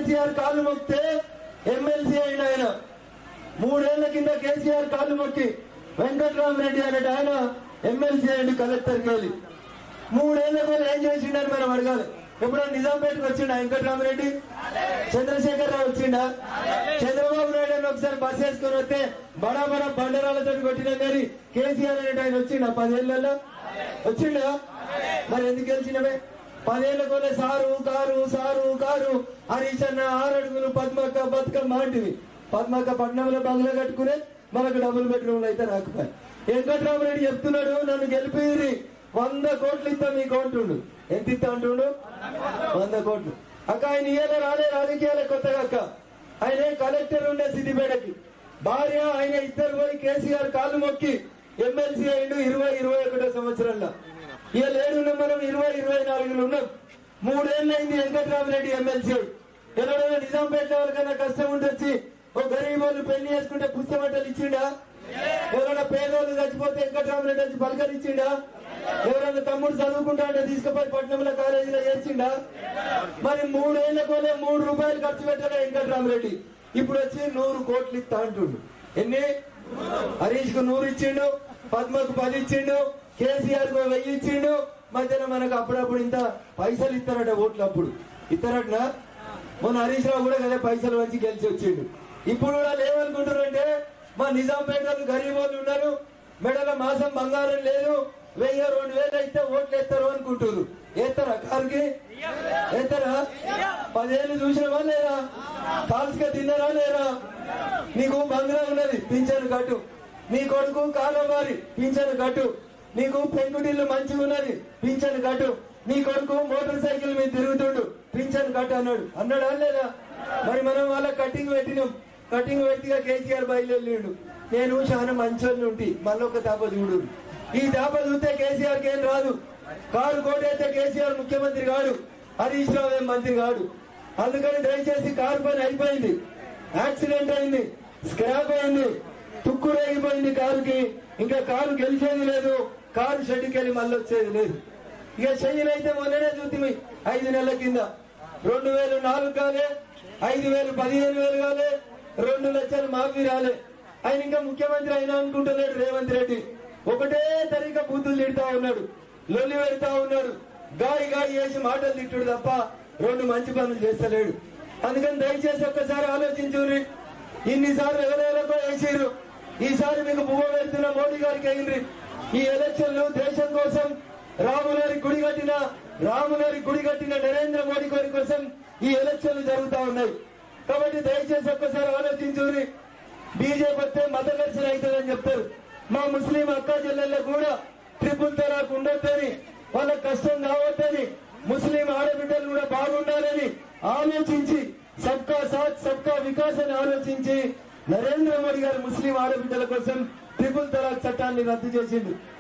కేసీఆర్ కాళ్ళు మొక్కితే ఎమ్మెల్సీ అయిన ఆయన 3 ఏళ్ల కింద కేసీఆర్ కాళ్ళు మొక్కి వెంకట్రామరెడ్డి అనే ఆయన ఎమ్మెల్సీ అయ్యిండు కలెక్టర్కి వెళ్ళి 3 ఏళ్ల కోలు ఏం చేసిండని మనం అడగాలి. ఎప్పుడైనా నిజాంపేటకు వచ్చిండా వెంకట్రామరెడ్డి? చంద్రశేఖర్ రావు వచ్చిండా? చంద్రబాబు నాయుడు అని ఒకసారి బస్ వేసుకొని వస్తే బడా బడా బండరాలతో కొట్టినా కానీ కేసీఆర్ అనే ఆయన వచ్చిండా? 10 ఏళ్లలో వచ్చిండా? మరి ఎందుకు గెలిచినవే? 10 ఏళ్ల కోలే sir car sir car Harish అన్న 6 అడుగులు పద్మక్క బతుకమ్మ లాంటివి. పద్మక్క పట్నంలో బంగ్లా కట్టుకునే మనకు డబుల్ బెడ్రూమ్లు అయితే రాకపోయి. వెంకట్రామరెడ్డి చెప్తున్నాడు నన్ను గెలిపిరి 100 కోట్లు ఇస్తా మీకు అంటుండు. ఎంత ఇస్తా అంటుండు? 100 కోట్లు. అక్క ఆయన ఇయ్యాల రాలే రాజకీయాలే కొత్తగా అక్క. ఆయన కలెక్టర్ ఉండే సిద్దిపేటకి భార్య ఆయన ఇద్దరు పోయి కేసీఆర్ కాళ్ళు మొక్కి ఎమ్మెల్సీ అయిండు 20-21 సంవత్సరంలో. ఇక లేడున్నాం మనం 20-24 ఉన్నాం. 3 ఏళ్ళు అయింది వెంకట్రామరెడ్డి ఎమ్మెల్సీ. ఎవరైనా నిజాంపేట వాళ్ళకన్నా కష్టం ఉండొచ్చి ఓ గరీబ్ వాళ్ళు పెళ్లి చేసుకుంటే పుస్తమట్టలు ఇచ్చిండా? ఎవరైనా పేదోళ్ళు చచ్చిపోతే వెంకట్రామరెడ్డి వచ్చి పలకరించిండా? ఎవరైనా తమ్ముడు చదువుకుంటా అంటే తీసుకుపోయి పట్నంలో కాలేజీలో చేర్చిండా? మరి 3 ఏళ్ల కోలే 3 రూపాయలు ఖర్చు పెట్టాలి వెంకట్రామరెడ్డి. ఇప్పుడు వచ్చి 100 కోట్లు ఇస్తా అంటుండు. ఎన్ని? హరీష్ కు 100 ఇచ్చిండు, పద్మకు 10 ఇచ్చిండు, కేసీఆర్ కు 1000 ఇచ్చిండు. మధ్యలో మనకు అప్పుడప్పుడు ఇంత పైసలు ఇస్తారట ఓట్లు. అప్పుడు ఇస్తారట. మొన్న హరీష్ రావు కూడా కదా పైసలు వచ్చి గెలిచి వచ్చిండు. ఇప్పుడు కూడా లేవనుకుంటారు అంటే మా నిజాంపేటలు గరీబ్ వాళ్ళు ఉన్నారు, మెడల మాసం బంగారం లేదు, 1000-2000 అయితే ఓట్లు వేస్తారు అనుకుంటారు. వేస్తారా? కారుకి వేస్తారా? 10 ఏళ్ళు చూసినవా లేదా? కాల్స్గా తిన్నారా లేరా? నీకు బంగ్లా ఉన్నది పింఛను కట్టు, నీ కొడుకు కాలవారి పింఛను కట్టు, నీకు పెంకుటిల్లు మంచిగా ఉన్నది పింఛను కట్టు, నీ కొడుకు మోటార్ సైకిల్ మీద తిరుగుతుండు పింఛను కట్టు అన్నాడా లేదా? మరి మనం వాళ్ళ కటింగ్ పెట్టినాం. కటింగ్ పెట్టిగా కేసీఆర్ బయలుదేరిండు. నేను చాలా మంచోళ్ళు ఉంటి మళ్ళీ ఒక దాప చూడు. ఈ దాప చూస్తే కేసీఆర్కి ఏం రాదు. కారు కోటైతే కేసీఆర్ ముఖ్యమంత్రి కాడు, హరీష్ రావు ఏం మంత్రి కాడు. అందుకని దయచేసి కారు పని అయిపోయింది. యాక్సిడెంట్ అయింది, స్క్రాప్ అయింది, తుక్కు రేగిపోయింది కారుకి. ఇంకా కారు గెలిచేది లేదు, కారు షెడ్కి వెళ్ళి మళ్ళీ వచ్చేది లేదు. ఇక చెయ్యనైతే మొన్ననే చూద్దాం 5 నెలల కింద 2004 కాలే, 5000 15,000 కాలే, 2 లక్షలు మాఫీ రాలే. ఆయన ఇంకా ముఖ్యమంత్రి అయినా అనుకుంటున్నాడు రేవంత్ రెడ్డి. ఒకటే తరీకా బూతులు తిడతా ఉన్నాడు, లొల్లి పెడతా ఉన్నాడు, గాయి చేసి మాటలు తిట్టుడు తప్ప 2 మంచి పనులు చేస్తలేడు. అందుకని దయచేసి ఒక్కసారి ఆలోచించుర్రి. ఇన్నిసార్లు ఎవరెవరికో వేసిర్రు, ఈసారి మీకు పువ్వు పెడుతున్న మోడీ గారికి అయింది. ఈ ఎలక్షన్లు దేశం కోసం రాములారి గుడి కట్టిన నరేంద్ర మోడీ గారి కోసం ఈ ఎలక్షన్లు జరుగుతా ఉన్నాయి. కాబట్టి దయచేసి ఒక్కసారి ఆలోచించుర్రి. బీజేపీ వస్తే మత ఘర్షణ అవుతుందని చెప్తారు. మా ముస్లిం అక్కా చెల్లెళ్ళకు కూడా ట్రిపుల్ తలాక్ ఉండొద్దని, వాళ్ళకి కష్టం కావద్దని, ముస్లిం ఆడబిడ్డలు కూడా బాగుండాలని ఆలోచించి సబ్కా సాత్ సబ్కా వికాస్ అని ఆలోచించి నరేంద్ర మోడీ గారు ముస్లిం ఆడబిడ్డల కోసం ట్రిపుల్ తలాక్ చట్టాన్ని రద్దు చేసిండు.